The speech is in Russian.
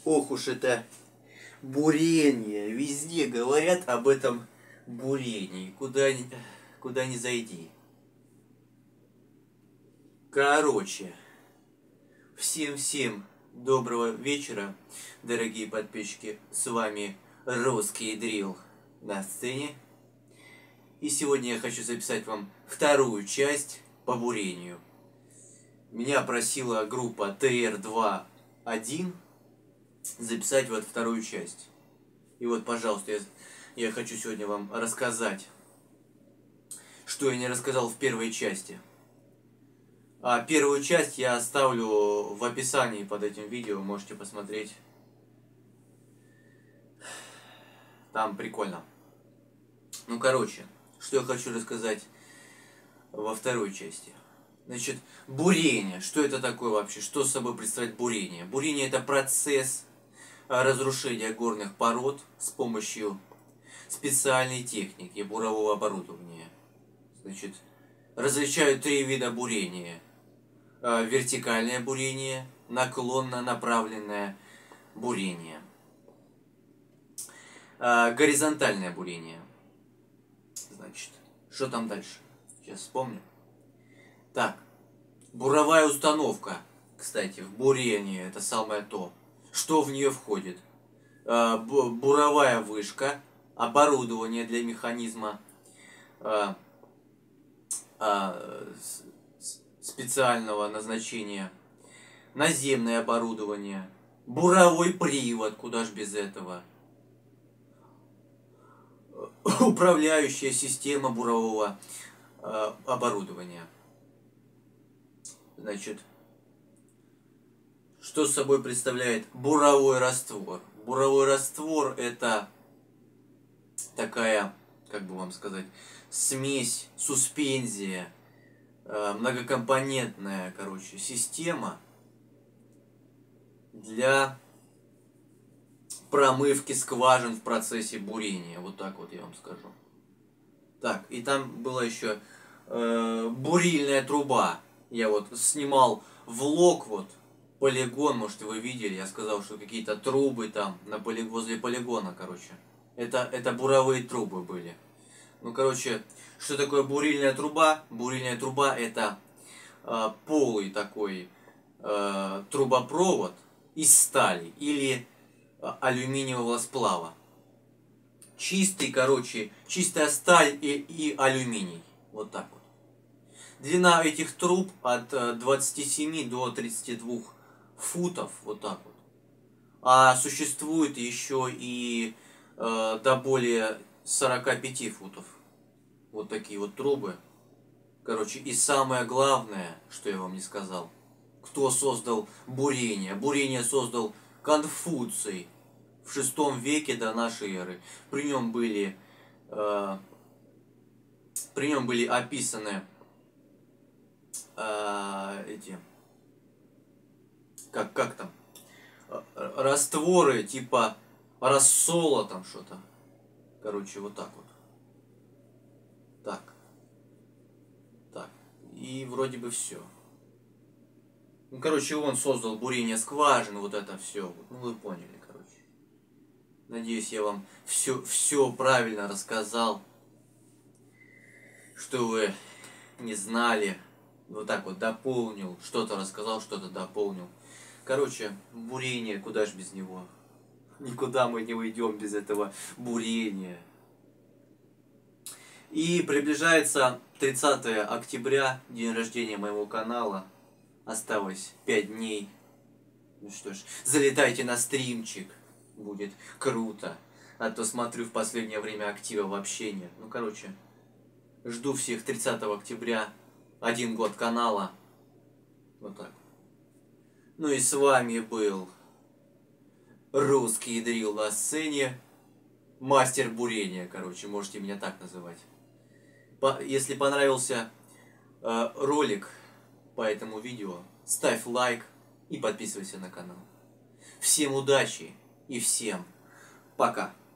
Ох уж это бурение. Везде говорят об этом бурении. Куда ни зайди. Короче, всем доброго вечера, дорогие подписчики. С вами Русский Дрил на сцене. И сегодня я хочу записать вам вторую часть по бурению. Меня просила группа TR2-1 записать вот вторую часть. И вот, пожалуйста, я хочу сегодня вам рассказать, что я не рассказал в первой части. А первую часть я оставлю в описании под этим видео, можете посмотреть. Там прикольно. Ну, короче, что я хочу рассказать во второй части. Значит, бурение. Что это такое вообще? Что собой представляет бурение? Бурение — это процесс разрушения горных пород с помощью специальной техники бурового оборудования. Значит, различают три вида бурения. Вертикальное бурение, наклонно направленное бурение, горизонтальное бурение. Значит, что там дальше? Сейчас вспомню. Так, буровая установка, кстати, в бурении это самое то. Что в нее входит? Буровая вышка, оборудование для механизма, специального назначения, наземное оборудование, буровой привод, куда ж без этого, управляющая система бурового оборудования. Значит, что собой представляет буровой раствор? Буровой раствор — это такая, как бы вам сказать, смесь, суспензия, многокомпонентная, короче, система для промывки скважин в процессе бурения. Вот так вот я вам скажу. Так, и там была еще бурильная труба. Я вот снимал влог, вот, полигон, может, вы видели. Я сказал, что какие-то трубы там возле полигона, короче. Это буровые трубы были. Ну, короче, что такое бурильная труба? Бурильная труба — это полый такой трубопровод из стали или алюминиевого сплава. Чистый, короче, чистая сталь и алюминий. Вот так вот. Длина этих труб от 27 до 32 футов. Вот так вот. А существует еще и до более 45 футов. Вот такие вот трубы. Короче, и самое главное, что я вам не сказал. Кто создал бурение? Бурение создал Конфуций в VI веке до нашей эры. При нем были описаны эти, как там, растворы типа рассола, там что-то. Короче, вот так вот. Так. И вроде бы все. Ну, короче, он создал бурение скважин, вот это все. Ну, вы поняли, короче. Надеюсь, я вам все правильно рассказал, что вы не знали. Вот так вот дополнил. Что-то рассказал, что-то дополнил. Короче, бурение, куда ж без него? Никуда мы не уйдем без этого бурения. И приближается 30 октября, день рождения моего канала. Осталось 5 дней. Ну что ж, залетайте на стримчик. Будет круто. А то смотрю, в последнее время актива вообще нет. Ну, короче, жду всех 30 октября. 1 год канала. Вот так. Ну и с вами был Русский Дрил на сцене. Мастер бурения, короче, можете меня так называть. Если понравился ролик по этому видео, ставь лайк и подписывайся на канал. Всем удачи и всем пока!